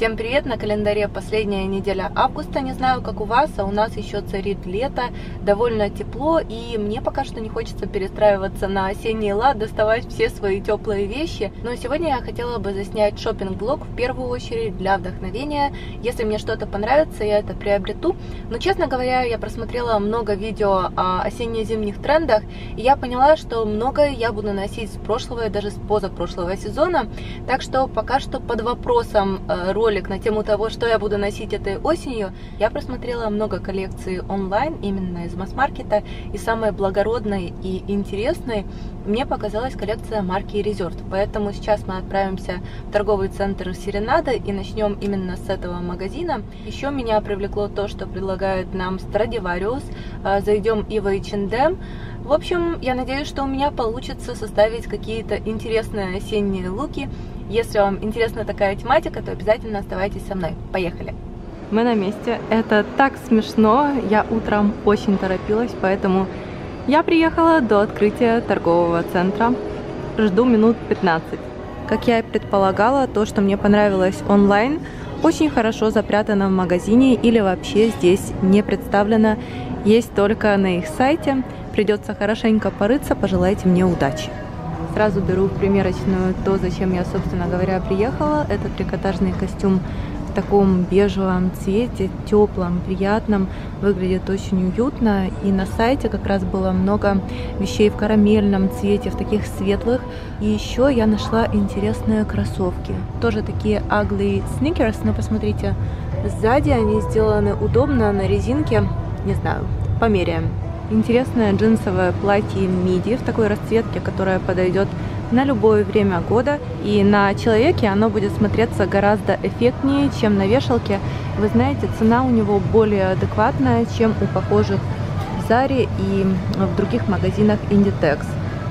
Всем привет! На календаре последняя неделя августа. Не знаю, как у вас, а у нас еще царит лето, довольно тепло, и мне пока что не хочется перестраиваться на осенний лад, доставать все свои теплые вещи. Но сегодня я хотела бы заснять шопинг-влог в первую очередь для вдохновения. Если мне что-то понравится, я это приобрету. Но, честно говоря, я просмотрела много видео о осенне-зимних трендах, и я поняла, что многое я буду носить с прошлого и даже с позапрошлого сезона. Так что пока что под вопросом ролик на тему того, что я буду носить этой осенью. Я просмотрела много коллекций онлайн, именно из масс-маркета, и самой благородной и интересной мне показалась коллекция марки Resort. Поэтому сейчас мы отправимся в торговый центр Серенада и начнем именно с этого магазина. Еще меня привлекло то, что предлагает нам Stradivarius. Зайдем и в H&M. В общем, я надеюсь, что у меня получится составить какие-то интересные осенние луки. Если вам интересна такая тематика, то обязательно оставайтесь со мной. Поехали! Мы на месте. Это так смешно. Я утром очень торопилась, поэтому я приехала до открытия торгового центра. Жду минут 15. Как я и предполагала, то, что мне понравилось онлайн, очень хорошо запрятано в магазине или вообще здесь не представлено. Есть только на их сайте. Придется хорошенько порыться, пожелайте мне удачи. Сразу беру в примерочную то, зачем я, собственно говоря, приехала. Это трикотажный костюм в таком бежевом цвете, теплом, приятном. Выглядит очень уютно. И на сайте как раз было много вещей в карамельном цвете, в таких светлых. И еще я нашла интересные кроссовки. Тоже такие ugly sneakers, но посмотрите, сзади они сделаны удобно на резинке. Не знаю, померяем. Интересное джинсовое платье миди в такой расцветке, которое подойдет на любое время года. И на человеке оно будет смотреться гораздо эффектнее, чем на вешалке. Вы знаете, цена у него более адекватная, чем у похожих в Заре и в других магазинах Inditex.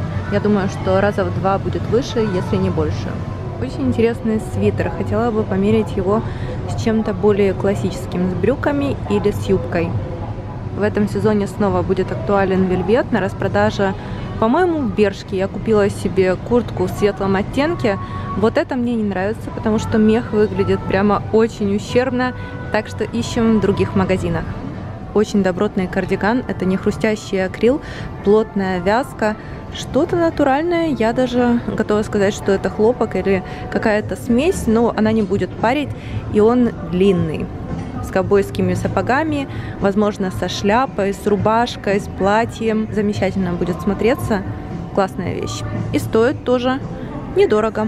Я думаю, что раза в 2 будет выше, если не больше. Очень интересный свитер. Хотела бы померить его с чем-то более классическим, с брюками или с юбкой. В этом сезоне снова будет актуален вельвет на распродаже. По-моему, в Бершке я купила себе куртку в светлом оттенке. Вот это мне не нравится, потому что мех выглядит прямо очень ущербно. Так что ищем в других магазинах. Очень добротный кардиган. Это не хрустящий акрил, плотная вязка. Что-то натуральное. Я даже готова сказать, что это хлопок или какая-то смесь, но она не будет парить. И он длинный. С ковбойскими сапогами, возможно, со шляпой, с рубашкой, с платьем. Замечательно будет смотреться. Классная вещь. И стоит тоже недорого.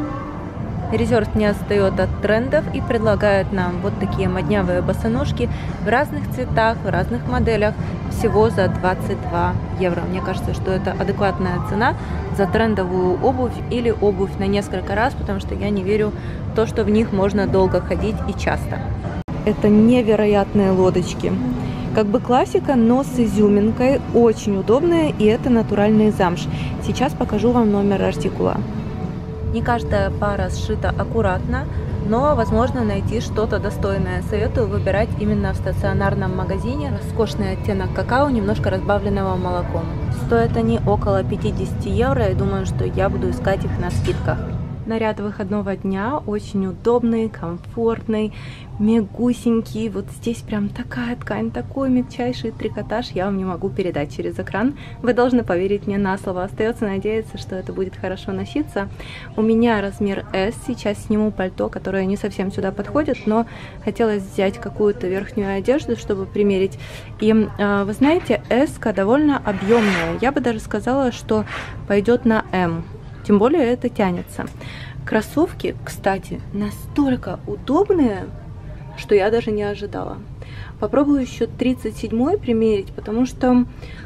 Resort не отстает от трендов и предлагает нам вот такие моднявые босоножки в разных цветах, в разных моделях. Всего за 22 евро. Мне кажется, что это адекватная цена за трендовую обувь или обувь на несколько раз, потому что я не верю в то, что в них можно долго ходить и часто. Это невероятные лодочки. Как бы классика, но с изюминкой. Очень удобные, и это натуральный замш. Сейчас покажу вам номер артикула. Не каждая пара сшита аккуратно, но возможно найти что-то достойное. Советую выбирать именно в стационарном магазине. Роскошный оттенок какао, немножко разбавленного молоком. Стоят они около 50 евро, и думаю, что я буду искать их на скидках. Наряд выходного дня очень удобный, комфортный, мягусенький. Вот здесь прям такая ткань, такой мягчайший трикотаж. Я вам не могу передать через экран. Вы должны поверить мне на слово. Остается надеяться, что это будет хорошо носиться. У меня размер S. Сейчас сниму пальто, которое не совсем сюда подходит, но хотелось взять какую-то верхнюю одежду, чтобы примерить. И вы знаете, S-ка довольно объемная. Я бы даже сказала, что пойдет на M. Тем более это тянется. Кроссовки, кстати, настолько удобные, что я даже не ожидала. Попробую еще 37-й примерить, потому что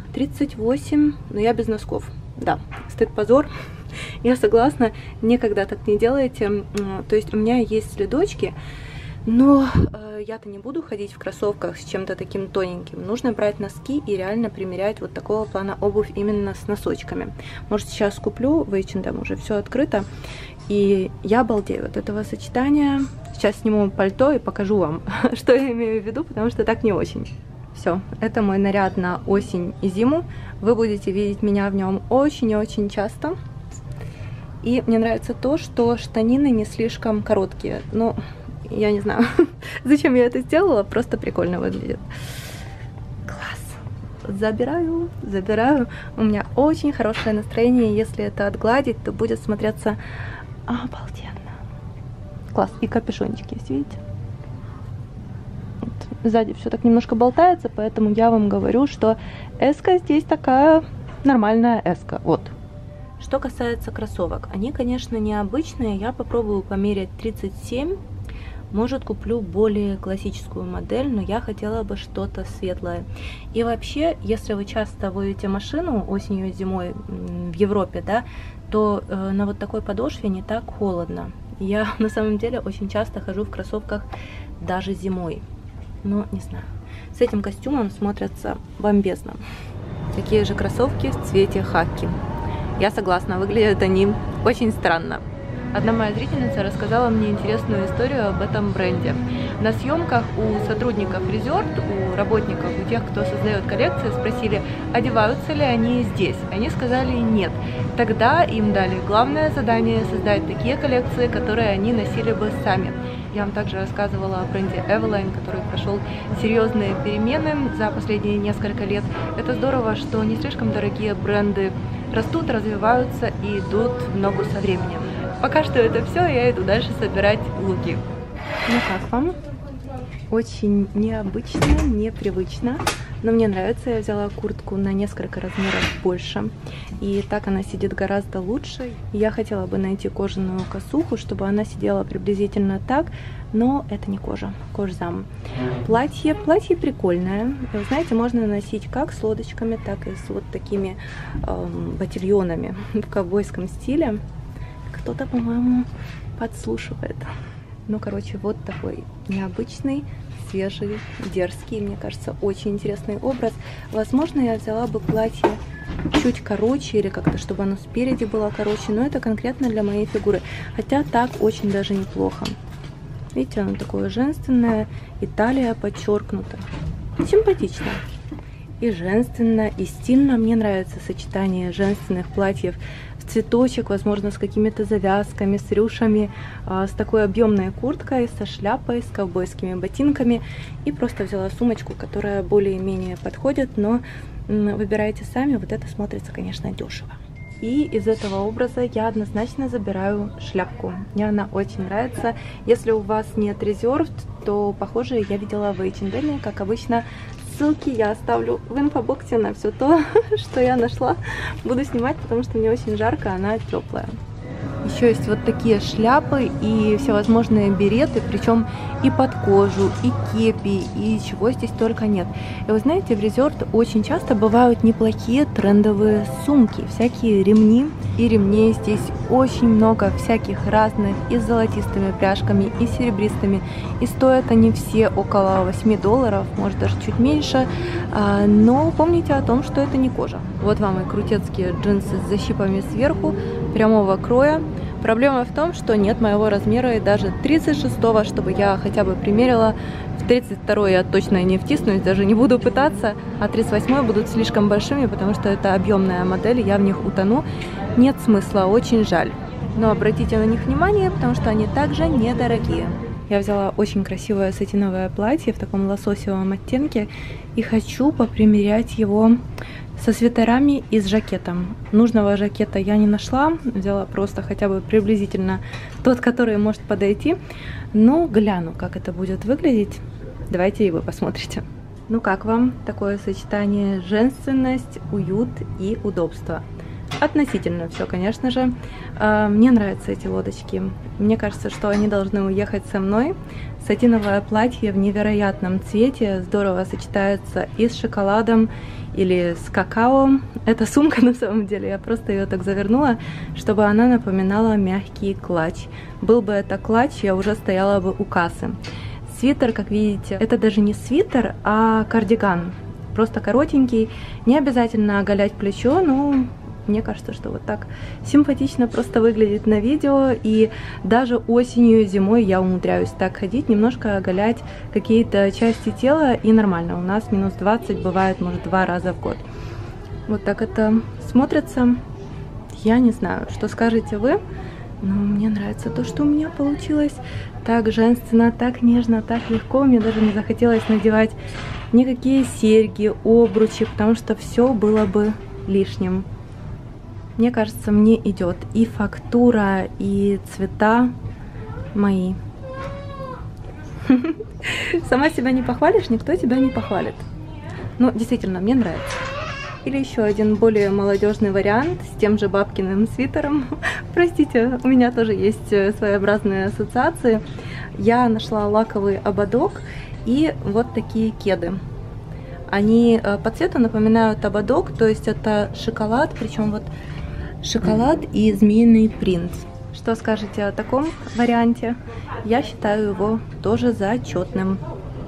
38, но я без носков. Да, стыд-позор. Я согласна, никогда так не делайте. То есть у меня есть следочки, но я-то не буду ходить в кроссовках с чем-то таким тоненьким. Нужно брать носки и реально примерять вот такого плана обувь именно с носочками. Может, сейчас куплю в H&M, уже все открыто. И я обалдею от этого сочетания. Сейчас сниму пальто и покажу вам, что я имею в виду, потому что так не очень. Все, это мой наряд на осень и зиму. Вы будете видеть меня в нем очень и очень часто. И мне нравится то, что штанины не слишком короткие. Но Я не знаю, зачем я это сделала, просто прикольно выглядит. Класс. Забираю. У меня очень хорошее настроение. Если это отгладить, то будет смотреться обалденно. Класс. И капюшончик есть, видите? Вот. Сзади все так немножко болтается, поэтому я вам говорю, что эска здесь такая нормальная эска. Вот. Что касается кроссовок, они, конечно, необычные. Я попробую померять 37. Может, куплю более классическую модель, но я хотела бы что-то светлое. И вообще, если вы часто водите машину осенью и зимой в Европе, да, то на вот такой подошве не так холодно. Я на самом деле очень часто хожу в кроссовках даже зимой. Но не знаю. С этим костюмом смотрятся бомбезно. Такие же кроссовки в цвете хаки. Я согласна, выглядят они очень странно. Одна моя зрительница рассказала мне интересную историю об этом бренде. На съемках у сотрудников Resort, у работников, у тех, кто создает коллекции, спросили, одеваются ли они здесь. Они сказали нет. Тогда им дали главное задание создать такие коллекции, которые они носили бы сами. Я вам также рассказывала о бренде Eveline, который прошел серьезные перемены за последние несколько лет. Это здорово, что не слишком дорогие бренды растут, развиваются и идут в ногу со временем. Пока что это все, я иду дальше собирать луки. Ну как вам? Очень необычно, непривычно, но мне нравится. Я взяла куртку на несколько размеров больше, и так она сидит гораздо лучше. Я хотела бы найти кожаную косуху, чтобы она сидела приблизительно так, но это не кожа, кожзам. Платье прикольное. Вы знаете, можно носить как с лодочками, так и с вот такими ботильонами в ковбойском стиле. Кто-то, по-моему, подслушивает. Ну, короче, вот такой необычный, свежий, дерзкий, мне кажется, очень интересный образ. Возможно, я взяла бы платье чуть короче или как-то, чтобы оно спереди было короче, но это конкретно для моей фигуры. Хотя так очень даже неплохо. Видите, оно такое женственное, и талия подчеркнута. Симпатично. И женственно, и стильно. Мне нравится сочетание женственных платьев в цветочек, возможно, с какими-то завязками, с рюшами, с такой объемной курткой, со шляпой, с ковбойскими ботинками. И просто взяла сумочку, которая более-менее подходит, но выбирайте сами. Вот это смотрится, конечно, дешево. И из этого образа я однозначно забираю шляпку. Мне она очень нравится. Если у вас нет Reserved, то похожие я видела в H&M, как обычно. Ссылки я оставлю в инфобоксе на все то, что я нашла. Буду снимать, потому что мне очень жарко, она теплая. Еще есть вот такие шляпы и всевозможные береты, причем и под кожу, и кепи, и чего здесь только нет. И вы знаете, в Resort очень часто бывают неплохие трендовые сумки, всякие ремни. И ремней здесь очень много всяких разных, и с золотистыми пряжками, и серебристыми. И стоят они все около $8, может даже чуть меньше. Но помните о том, что это не кожа. Вот вам и крутецкие джинсы с защипами сверху, прямого кроя. Проблема в том, что нет моего размера и даже 36-го, чтобы я хотя бы примерила. В 32-й я точно не втиснусь, даже не буду пытаться. А 38-й будут слишком большими, потому что это объемная модель, я в них утону. Нет смысла, очень жаль. Но обратите на них внимание, потому что они также недорогие. Я взяла очень красивое сатиновое платье в таком лососевом оттенке и хочу попримерять его со свитерами и с жакетом. Нужного жакета я не нашла, взяла просто хотя бы приблизительно тот, который может подойти. Но гляну, как это будет выглядеть. Давайте и вы посмотрите. Ну как вам такое сочетание женственность, уют и удобство? Относительно все, конечно же. Мне нравятся эти лодочки. Мне кажется, что они должны уехать со мной. Сатиновое платье в невероятном цвете здорово сочетается и с шоколадом, или с какао. Эта сумка, на самом деле, я просто ее так завернула, чтобы она напоминала мягкий клатч. Был бы это клатч, я уже стояла бы у кассы. Свитер, как видите, это даже не свитер, а кардиган. Просто коротенький, не обязательно оголять плечо, но мне кажется, что вот так симпатично просто выглядит на видео. И даже осенью и зимой я умудряюсь так ходить, немножко оголять какие-то части тела, и нормально. У нас минус 20 бывает, может, 2 раза в год. Вот так это смотрится. Я не знаю, что скажете вы. Но мне нравится то, что у меня получилось так женственно, так нежно, так легко. Мне даже не захотелось надевать никакие серьги, обручи, потому что все было бы лишним. Мне кажется, мне идет и фактура, и цвета мои. Сама себя не похвалишь, никто тебя не похвалит. Но действительно, мне нравится. Или еще один более молодежный вариант с тем же бабкиным свитером. Простите, у меня тоже есть своеобразные ассоциации. Я нашла лаковый ободок и вот такие кеды. Они по цвету напоминают ободок, то есть это шоколад, причем вот шоколад и змеиный принт. Что скажете о таком варианте? Я считаю его тоже зачетным.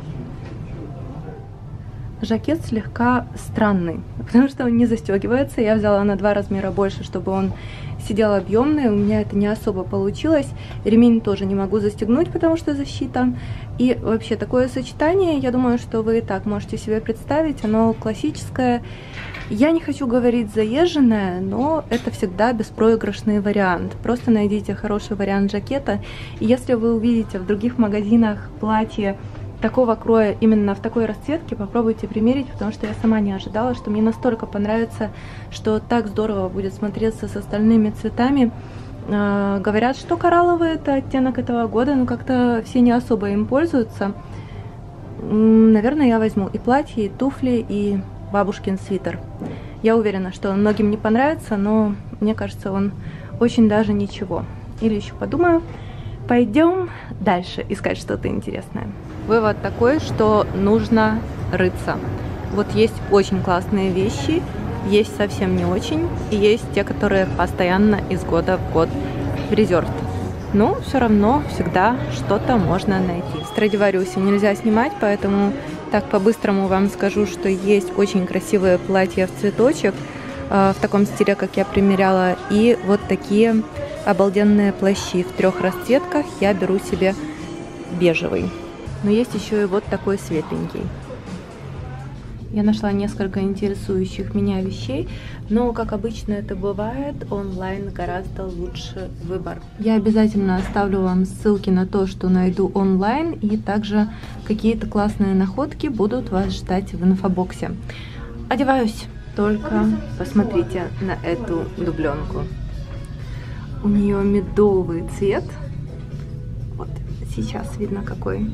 Жакет слегка странный, потому что он не застегивается. Я взяла на 2 размера больше, чтобы он сидел объемный. У меня это не особо получилось. Ремень тоже не могу застегнуть, потому что защита. И вообще такое сочетание, я думаю, что вы и так можете себе представить. Оно классическое. Я не хочу говорить заезженное, но это всегда беспроигрышный вариант. Просто найдите хороший вариант жакета. И если вы увидите в других магазинах платье такого кроя, именно в такой расцветке, попробуйте примерить, потому что я сама не ожидала, что мне настолько понравится, что так здорово будет смотреться с остальными цветами. Говорят, что коралловый — это оттенок этого года, но как-то все не особо им пользуются. Наверное, я возьму и платье, и туфли, и бабушкин свитер. Я уверена, что он многим не понравится, но мне кажется, он очень даже ничего. Или еще подумаю. Пойдем дальше искать что-то интересное. Вывод такой, что нужно рыться. Вот есть очень классные вещи, есть совсем не очень, и есть те, которые постоянно из года в год в резерв. Но все равно всегда что-то можно найти. В Страдивариусе нельзя снимать, поэтому так по-быстрому вам скажу, что есть очень красивые платья в цветочек, в таком стиле, как я примеряла, и вот такие обалденные плащи в 3 расцветках. Я беру себе бежевый. Но есть еще и вот такой светленький. Я нашла несколько интересующих меня вещей, но, как обычно это бывает, онлайн гораздо лучше выбор. Я обязательно оставлю вам ссылки на то, что найду онлайн, и также какие-то классные находки будут вас ждать в инфобоксе. Одеваюсь, только посмотрите на эту дубленку. У нее медовый цвет. Вот сейчас видно какой.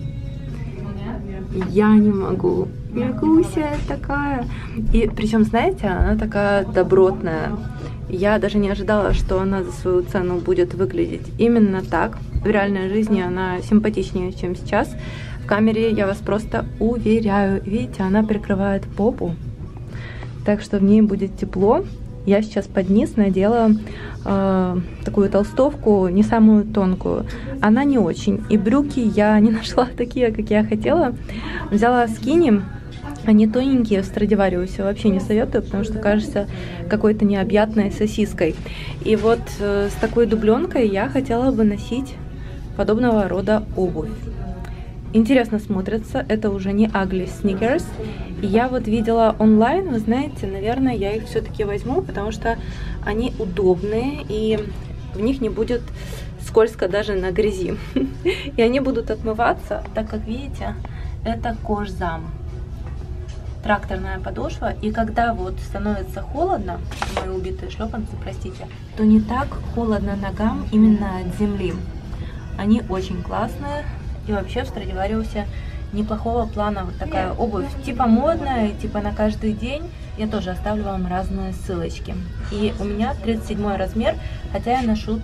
Я не могу. Мягкуся такая. И причем, знаете, она такая добротная. Я даже не ожидала, что она за свою цену будет выглядеть именно так. В реальной жизни она симпатичнее, чем сейчас. В камере я вас просто уверяю. Видите, она прикрывает попу. Так что в ней будет тепло. Я сейчас под низ надела такую толстовку, не самую тонкую. Она не очень. И брюки я не нашла такие, как я хотела. Взяла скини. Они тоненькие, в Страдивариусе. Вообще не советую, потому что кажется какой-то необъятной сосиской. И вот с такой дубленкой я хотела бы носить подобного рода обувь. Интересно смотрится. Это уже не Ugly Sneakers. И я вот видела онлайн, вы знаете, наверное, я их все-таки возьму, потому что они удобные, и в них не будет скользко даже на грязи. И они будут отмываться, так как, видите, это кожзам. Тракторная подошва. И когда вот становится холодно, мои убитые шлепанцы, простите, то не так холодно ногам именно от земли. Они очень классные. И вообще в Страдивариусе неплохого плана вот такая обувь, типа модная, типа на каждый день. Я тоже оставлю вам разные ссылочки. И у меня 37 размер, хотя я ношу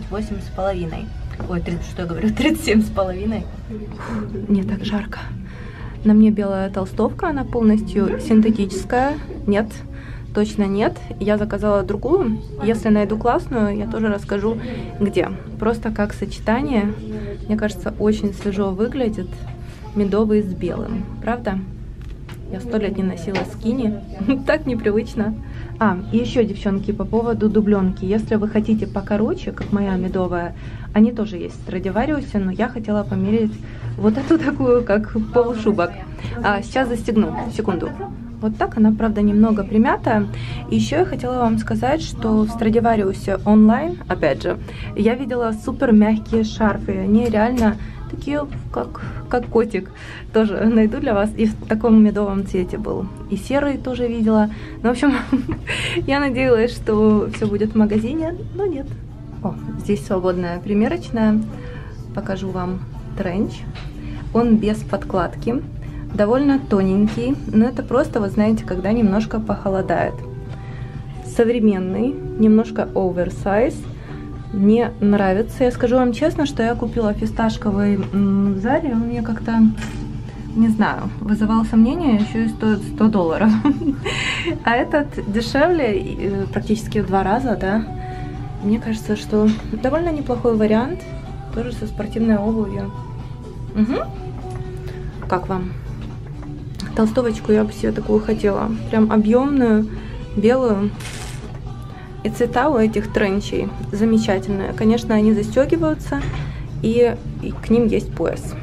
38,5. Ой, что я говорю, 37,5. Мне так жарко. На мне белая толстовка, она полностью синтетическая. Нет, точно нет. Я заказала другую. Если найду классную, я тоже расскажу, где. Просто как сочетание, мне кажется, очень свежо выглядит. Медовый с белым, правда? Я 100 лет не носила скини, так непривычно. И еще, девчонки, по поводу дубленки. Если вы хотите покороче, как моя медовая, они тоже есть в Страдивариусе, но я хотела померить вот эту такую, как полушубок. Сейчас застегну, секунду. Вот так она, правда, немного примятая. И еще я хотела вам сказать, что в Stradivarius онлайн, опять же, я видела супер мягкие шарфы. Они реально такие, как котик. Тоже найду для вас. И в таком медовом цвете был. И серый тоже видела. Ну, в общем, я надеялась, что все будет в магазине, но нет. О, здесь свободная примерочная. Покажу вам тренч. Он без подкладки. Довольно тоненький, но это просто, вы знаете, когда немножко похолодает. Современный, немножко оверсайз. Мне нравится. Я скажу вам честно, что я купила фисташковый в Заре. Он мне как-то, не знаю, вызывал сомнения, еще и стоит $100. А этот дешевле, практически в 2 раза, да. Мне кажется, что довольно неплохой вариант. Тоже со спортивной обувью. Угу. Как вам? Толстовочку я бы себе такую хотела. Прям объемную, белую. И цвета у этих тренчей замечательные. Конечно, они застегиваются, и к ним есть пояс.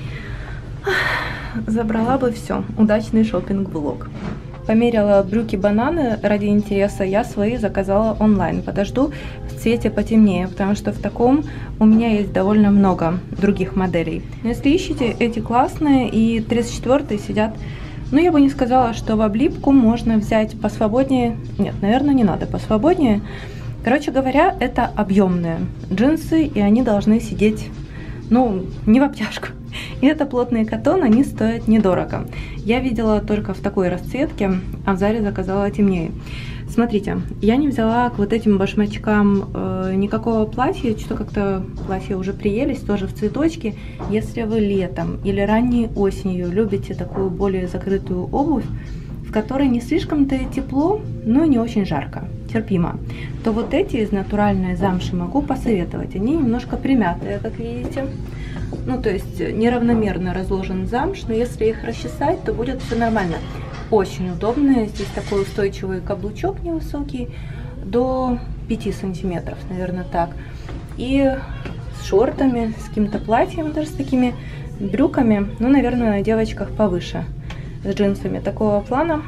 Забрала бы все. Удачный шопинг-влог. Померила брюки-бананы ради интереса. Я свои заказала онлайн. Подожду в цвете потемнее, потому что в таком у меня есть довольно много других моделей. Но если ищете, эти классные, и 34-е сидят. Ну, я бы не сказала, что в облипку можно взять посвободнее. Нет, наверное, не надо посвободнее. Короче говоря, это объемные джинсы, и они должны сидеть, ну, не в обтяжку. И это плотный катон, они стоят недорого. Я видела только в такой расцветке, а в Заре заказала темнее. Смотрите, я не взяла к вот этим башмачкам никакого платья, что как-то платья уже приелись, тоже в цветочки. Если вы летом или ранней осенью любите такую более закрытую обувь, в которой не слишком-то тепло, но и не очень жарко, терпимо, то вот эти из натуральной замши могу посоветовать. Они немножко примятые, как видите. Ну, то есть неравномерно разложен замш, но если их расчесать, то будет все нормально. Очень удобные. Здесь такой устойчивый каблучок невысокий, до 5 сантиметров, наверное, так. И с шортами, с каким-то платьем, даже с такими брюками, ну, наверное, на девочках повыше, с джинсами такого плана.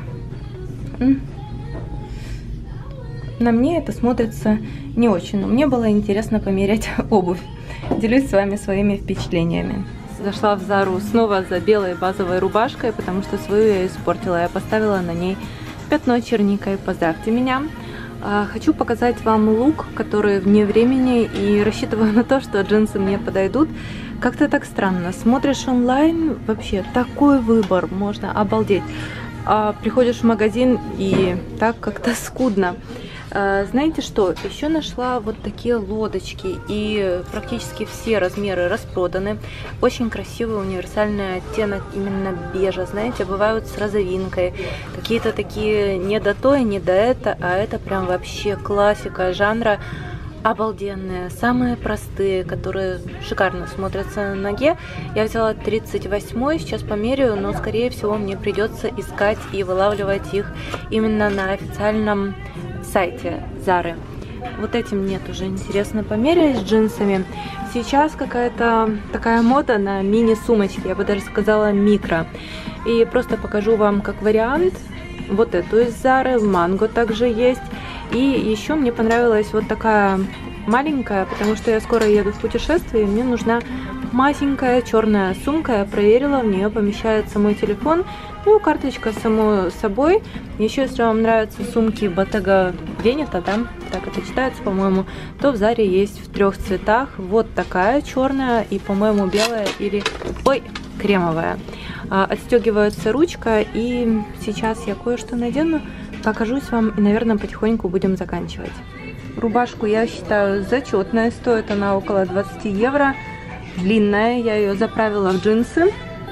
На мне это смотрится не очень, но мне было интересно померять обувь. Делюсь с вами своими впечатлениями. Зашла в Зару снова за белой базовой рубашкой, потому что свою я испортила. Я поставила на ней пятно черникой. Поздравьте меня. Хочу показать вам лук, который вне времени, и рассчитываю на то, что джинсы мне подойдут. Как-то так странно. Смотришь онлайн, вообще такой выбор, можно обалдеть. А приходишь в магазин, и так как-то скудно. Знаете что, еще нашла вот такие лодочки, и практически все размеры распроданы. Очень красивый универсальный оттенок именно бежа, знаете, бывают с розовинкой, какие-то такие не до той, не до это, а это прям вообще классика жанра. Обалденные, самые простые, которые шикарно смотрятся на ноге. Я взяла 38-й, сейчас померяю, но скорее всего мне придется искать и вылавливать их именно на официальном сайте Зары. Вот эти мне тоже интересно померять с джинсами. Сейчас какая-то такая мода на мини-сумочки, я бы даже сказала микро. И просто покажу вам как вариант вот эту из Зары, в Манго также есть. И еще мне понравилась вот такая маленькая, потому что я скоро еду в путешествие, и мне нужна масенькая черная сумка. Я проверила, в нее помещается мой телефон, ну, карточка само собой. Еще, если вам нравятся сумки Bottega Veneta, да, так это читается, по-моему, то в Заре есть в 3 цветах. Вот такая черная и, по-моему, белая или, ой, кремовая. Отстегивается ручка, и сейчас я кое-что надену, покажусь вам, и, наверное, потихоньку будем заканчивать. Рубашку я считаю зачетная, стоит она около 20 евро. Длинная, я ее заправила в джинсы.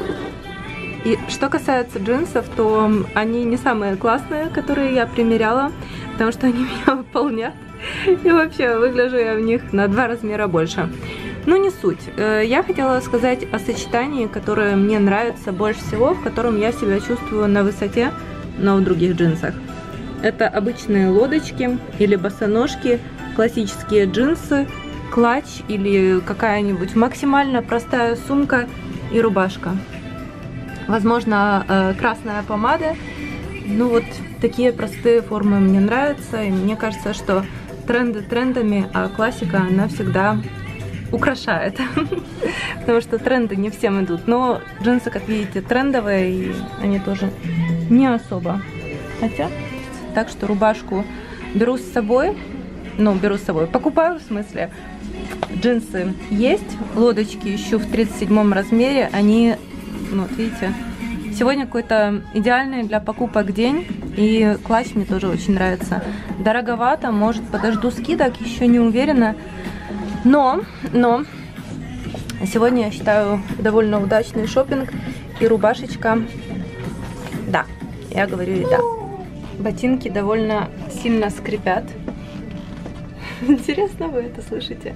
И что касается джинсов, то они не самые классные, которые я примеряла, потому что они меня выполнят. И вообще выгляжу я в них на 2 размера больше. Но не суть. Я хотела сказать о сочетании, которое мне нравится больше всего, в котором я себя чувствую на высоте, но в других джинсах. Это обычные лодочки или босоножки, классические джинсы, клатч или какая-нибудь максимально простая сумка и рубашка. Возможно, красная помада. Ну вот такие простые формы мне нравятся, и мне кажется, что тренды трендами, а классика, она всегда украшает. Потому что тренды не всем идут. Но джинсы, как видите, трендовые, и они тоже не особо хотят. Так что рубашку беру с собой. Ну, беру с собой. Покупаю, в смысле. Джинсы есть. Лодочки ищу в 37 размере. Они, ну, вот видите, сегодня какой-то идеальный для покупок день. И клатч мне тоже очень нравится. Дороговато, может, подожду скидок, еще не уверена. Но сегодня, я считаю, довольно удачный шопинг. И рубашечка, да, я говорю и да. Ботинки довольно сильно скрипят. Интересно, вы это слышите?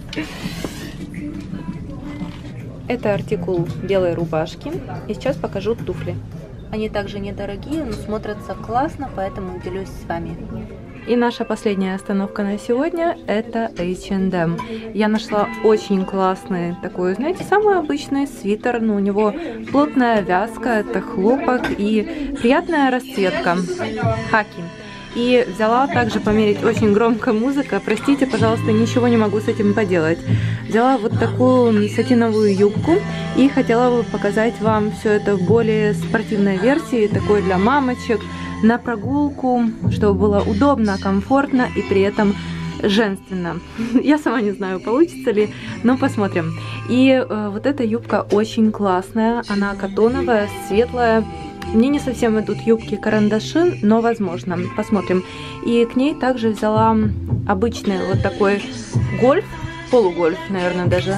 Это артикул белой рубашки. И сейчас покажу туфли. Они также недорогие, но смотрятся классно, поэтому делюсь с вами. И наша последняя остановка на сегодня – это H&M. Я нашла очень классный такой, знаете, самый обычный свитер, но у него плотная вязка, это хлопок и приятная расцветка, хаки. И взяла также померить, очень громкая музыка, простите, пожалуйста, ничего не могу с этим поделать. Взяла вот такую сатиновую юбку и хотела бы показать вам все это в более спортивной версии, такой для мамочек, на прогулку, чтобы было удобно, комфортно и при этом женственно. Я сама не знаю, получится ли, но посмотрим. И вот эта юбка очень классная, она катоновая, светлая. Мне не совсем идут юбки-карандаши, но возможно. Посмотрим. И к ней также взяла обычный вот такой гольф, полугольф, наверное, даже,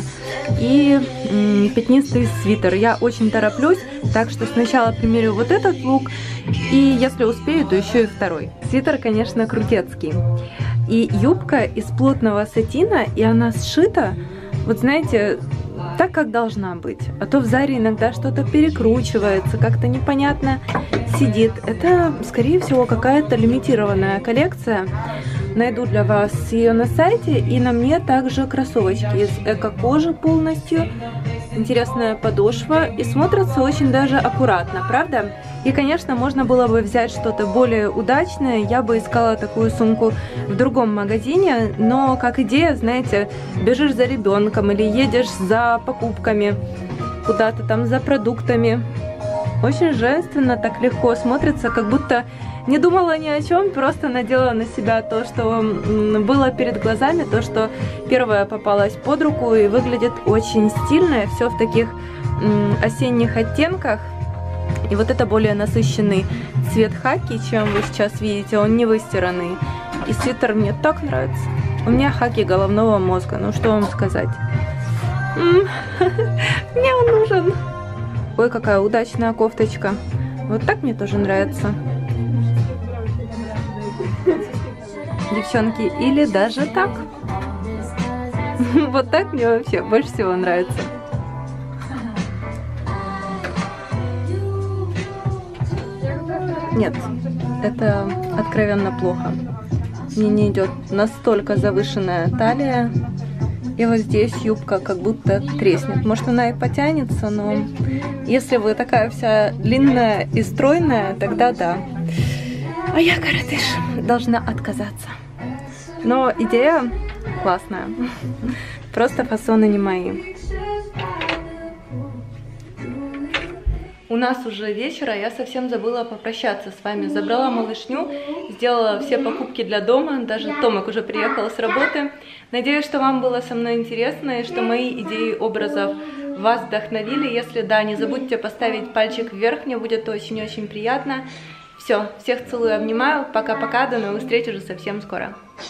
и пятнистый свитер. Я очень тороплюсь, так что сначала примерю вот этот лук, и если успею, то еще и второй. Свитер, конечно, крутецкий. И юбка из плотного сатина, и она сшита, вот знаете, так, как должна быть. А то в Заре иногда что-то перекручивается, как-то непонятно сидит. Это, скорее всего, какая-то лимитированная коллекция. Найду для вас ее на сайте. И на мне также кроссовочки из эко-кожи полностью. Интересная подошва. И смотрятся очень даже аккуратно, правда? И, конечно, можно было бы взять что-то более удачное. Я бы искала такую сумку в другом магазине. Но, как идея, знаете, бежишь за ребенком или едешь за покупками, куда-то там за продуктами. Очень женственно, так легко смотрится, как будто не думала ни о чем, просто надела на себя то, что было перед глазами, то, что первое попалось под руку, и выглядит очень стильно, все в таких осенних оттенках. И вот это более насыщенный цвет хаки, чем вы сейчас видите, он не выстиранный. И свитер мне так нравится. У меня хаки головного мозга, ну что вам сказать. Мне он нужен. Ой, какая удачная кофточка. Вот так мне тоже нравится. Девчонки, или даже так. Вот так мне вообще больше всего нравится. Нет, это откровенно плохо. Мне не идет настолько завышенная талия. И вот здесь юбка как будто треснет. Может, она и потянется, но если вы такая вся длинная и стройная, тогда да. А я, коротыш, должна отказаться. Но идея классная. Просто фасоны не мои. У нас уже вечер, а я совсем забыла попрощаться с вами. Забрала малышню, сделала все покупки для дома, даже Томик уже приехал с работы. Надеюсь, что вам было со мной интересно и что мои идеи образов вас вдохновили. Если да, не забудьте поставить пальчик вверх, мне будет очень-очень приятно. Все, всех целую, обнимаю, пока-пока, до новых встреч уже совсем скоро.